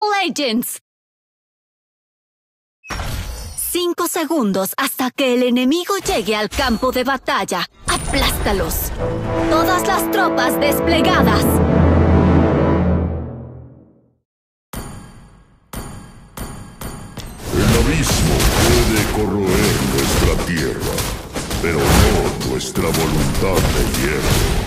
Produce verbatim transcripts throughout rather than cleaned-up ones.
Legends. Cinco segundos hasta que el enemigo llegue al campo de batalla. ¡Aplástalos! Todas las tropas desplegadas. El abismo puede corroer nuestra tierra, pero no nuestra voluntad de hierro.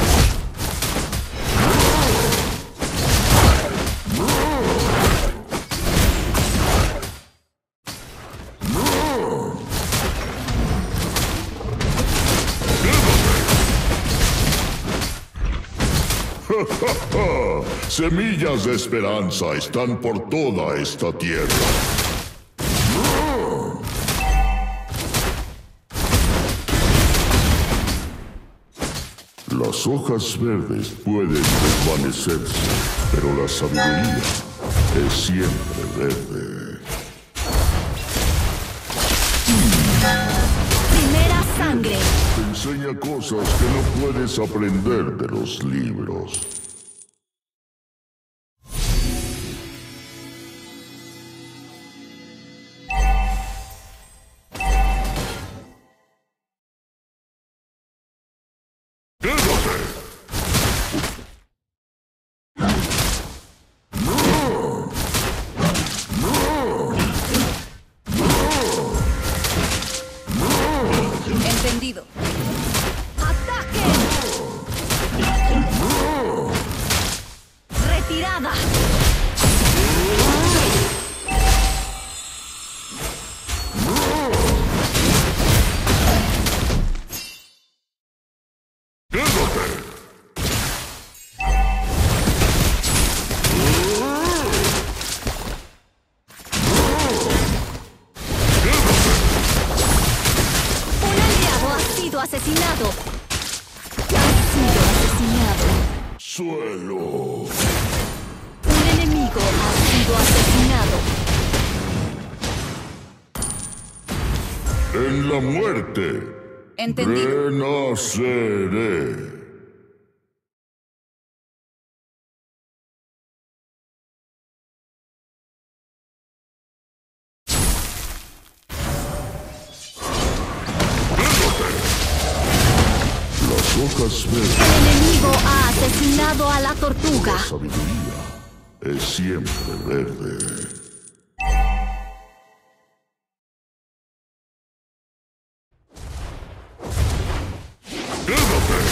Semillas de esperanza están por toda esta tierra. Las hojas verdes pueden desvanecerse, pero la sabiduría es siempre verde. Primera sangre. Te enseña cosas que no puedes aprender de los libros. Entendido. ¡Ataque! ¡Retirada! Asesinado. Ha sido asesinado. Suelo. Un enemigo ha sido asesinado. En la muerte. Entendido. Renaceré. Hojas verdes. El enemigo ha asesinado a la tortuga. La sabiduría es siempre verde. ¡Quédate!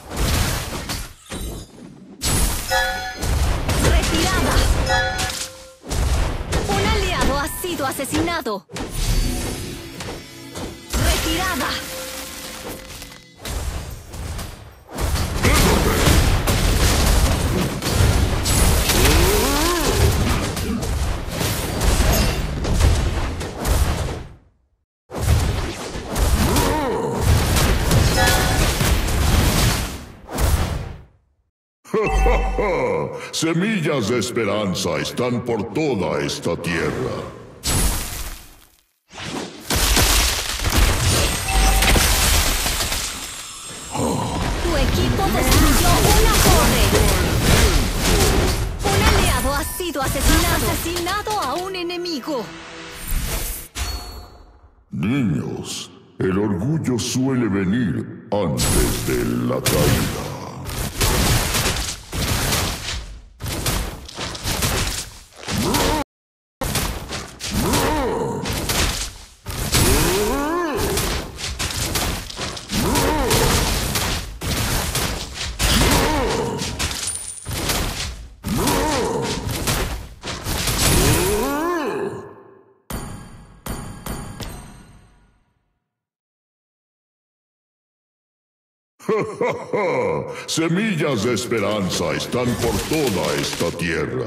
¡Retirada! Un aliado ha sido asesinado. ¡Retirada! Semillas de esperanza están por toda esta tierra. Tu equipo destruyó una torre. Un aliado ha sido asesinado. Has asesinado a un enemigo. Niños, el orgullo suele venir antes de la caída. Semillas de esperanza están por toda esta tierra.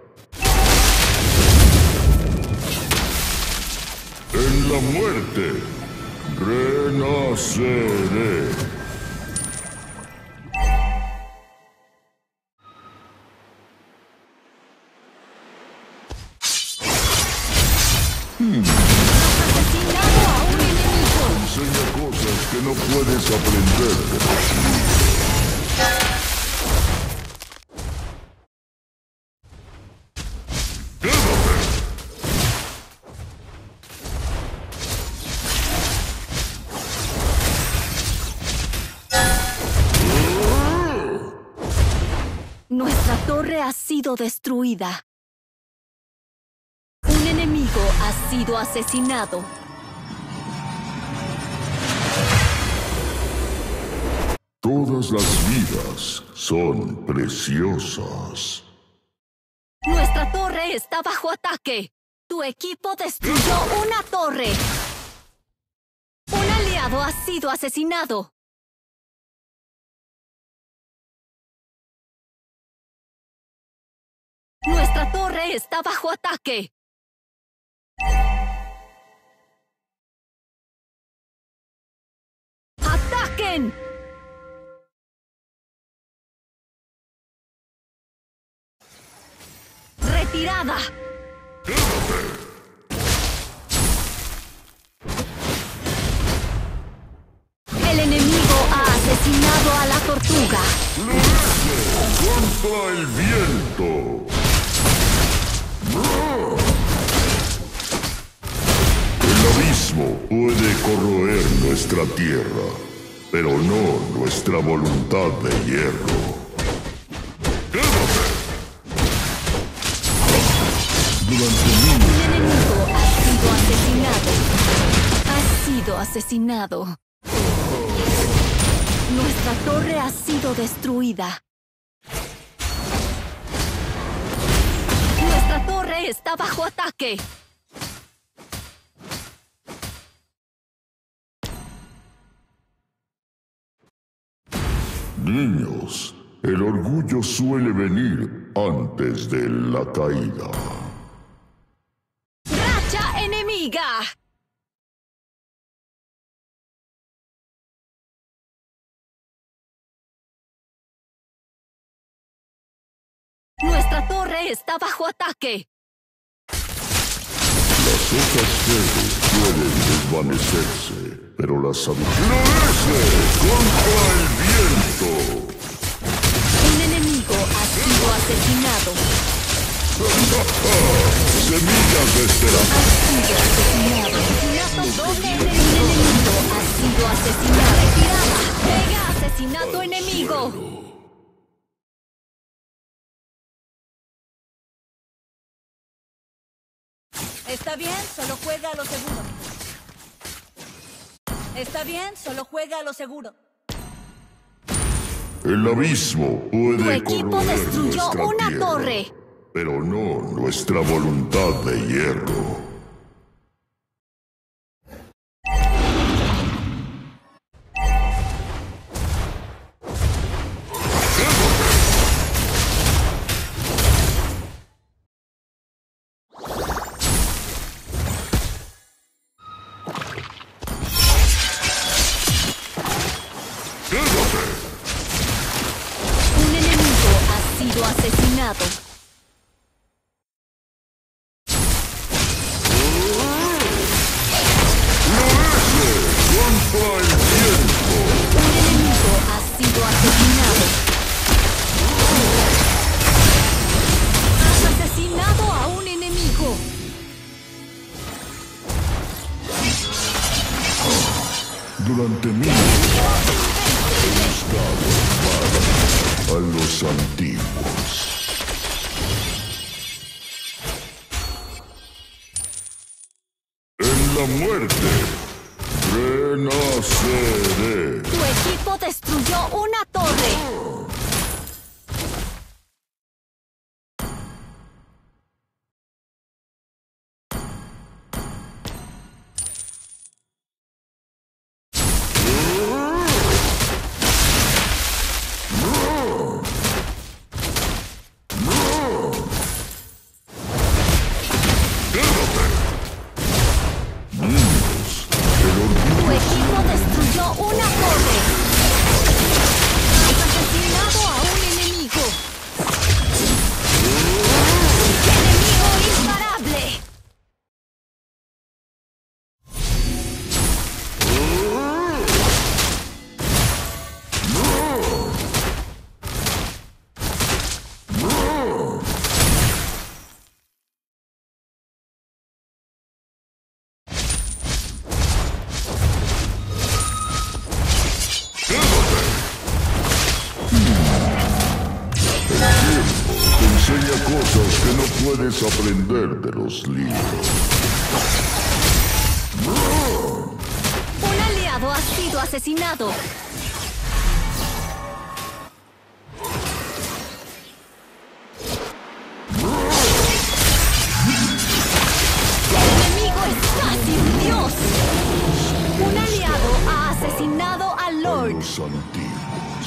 En la muerte, renaceré. Hmm. Asesinado a un enemigo. Enseña cosas que no puedes aprender de los libros. Nuestra torre ha sido destruida. Un enemigo ha sido asesinado. Todas las vidas son preciosas. Nuestra torre está bajo ataque. Tu equipo destruyó una torre. Un aliado ha sido asesinado. Nuestra torre está bajo ataque. ¡Ataquen! ¡Retirada! El enemigo ha asesinado a la tortuga. ¡Contra el viento! El abismo puede corroer nuestra tierra, pero no nuestra voluntad de hierro. Durante Un enemigo ha sido asesinado. Ha sido asesinado. Nuestra torre ha sido destruida. Nuestra torre está bajo ataque. Niños, el orgullo suele venir antes de la caída. ¡Racha enemiga! Nuestra torre está bajo ataque. Las hojas verdes pueden desvanecerse, pero la sabiduría ¡Florece contra el viento! Un enemigo ha sido asesinado. ¡Semillas de Ha esperanza! sido asesinado. Asesinato doble enemigo. Un enemigo ha sido asesinado. Retirada. Pega asesinato enemigo. Está bien, solo juega a lo seguro. Está bien, solo juega a lo seguro. El abismo Tu puede equipo corroer destruyó nuestra una tierra, torre. pero no nuestra voluntad de hierro. Un enemigo ha sido asesinado. ¡Contra el viento! Un enemigo ha sido asesinado. Has asesinado a un enemigo. Durante mí he buscado a los antiguos. En la muerte renaceré. Tu equipo destruyó una torre. Tu equipo destruyó una torre. enseña cosas que no puedes aprender de los libros. Un aliado ha sido asesinado. El enemigo es casi un dios. Un aliado ha asesinado al Lord. Los antiguos.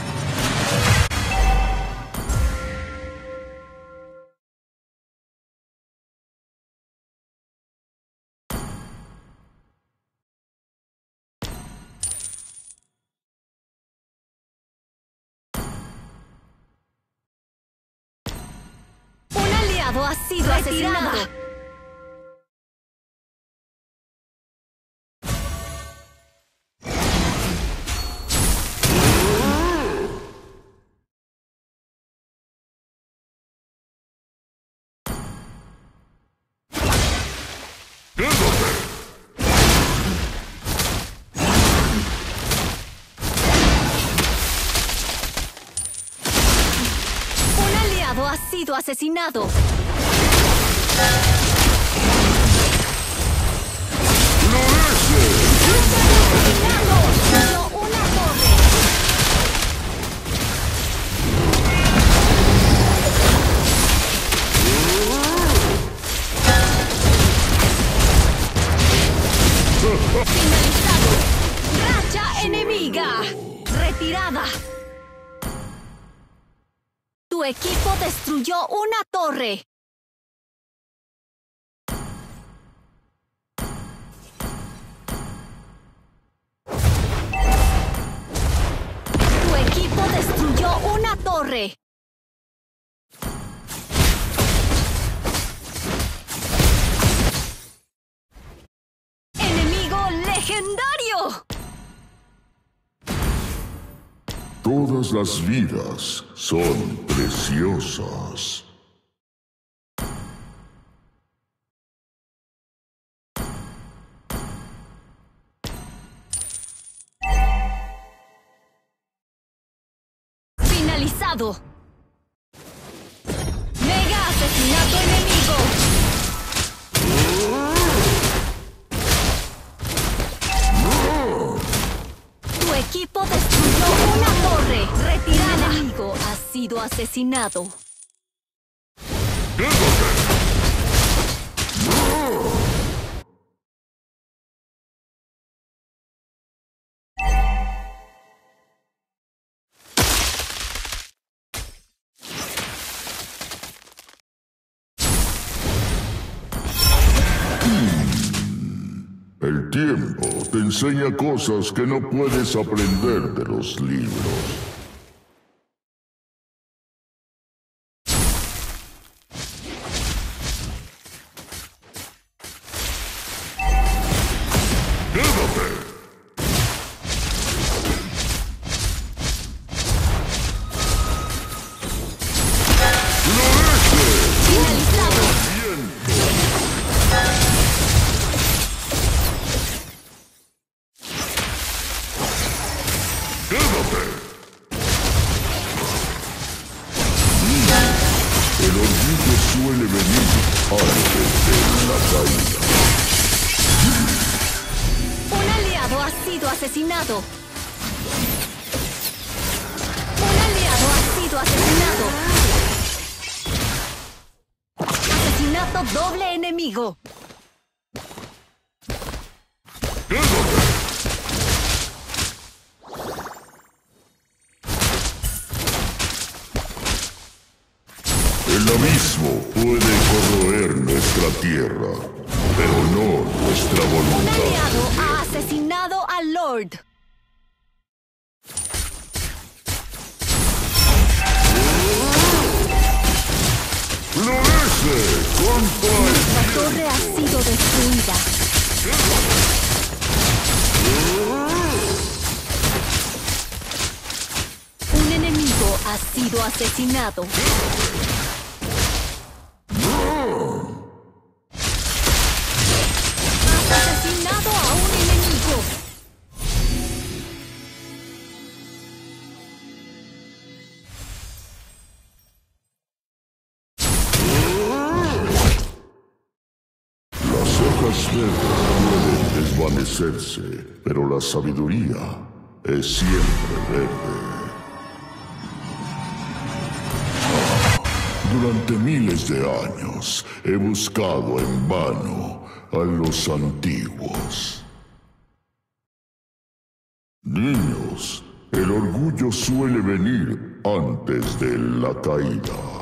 Un aliado ha sido asesinado. Un aliado ha sido asesinado. ¡Asesinado! Destruyó una torre. Finalizado. Racha enemiga. Retirada. Tu equipo destruyó una torre. Tu equipo destruyó una torre. ¡Enemigo legendario! Todas las vidas son preciosas. Finalizado. Mega asesinato enemigo. Tu equipo destruyó una torre. Retirada. El enemigo ha sido asesinado. El tiempo te enseña cosas que no puedes aprender de los libros. Finalizado. El orgullo suele venir antes de la caída. Un aliado ha sido asesinado. Un aliado ha sido asesinado. Asesinato doble enemigo. El abismo puede corroer nuestra tierra, pero no nuestra Un voluntad. aliado ha asesinado al Lord. ¡Florece con La paz! torre ha sido destruida. Un enemigo ha sido asesinado. pueden desvanecerse, pero la sabiduría es siempre verde. Durante miles de años he buscado en vano a los antiguos. Niños, el orgullo suele venir antes de la caída.